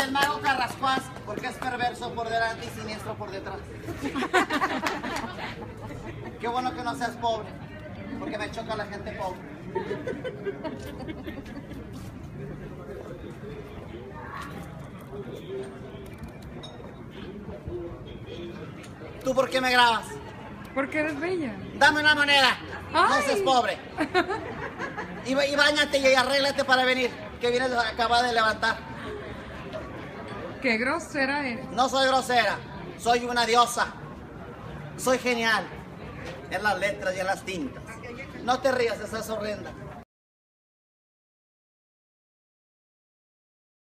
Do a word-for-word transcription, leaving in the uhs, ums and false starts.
el mago Carrascuaz, porque es perverso por delante y siniestro por detrás. Qué bueno que no seas pobre, porque me choca la gente pobre. ¿Tú por qué me grabas? Porque eres bella. Dame una moneda. Ay. No seas pobre. Y, y báñate y arréglate para venir, que vienes acaba de levantar. Qué grosera eres. No soy grosera, soy una diosa. Soy genial en las letras y en las tintas. No te rías, estás horrenda.